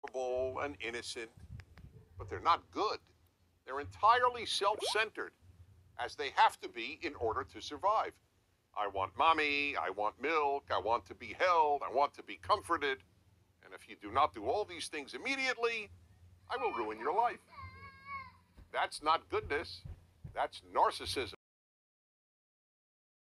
and innocent, but they're not good. They're entirely self-centered, as they have to be in order to survive. I want mommy, I want milk, I want to be held, I want to be comforted. And if you do not do all these things immediately, I will ruin your life. That's not goodness. That's narcissism.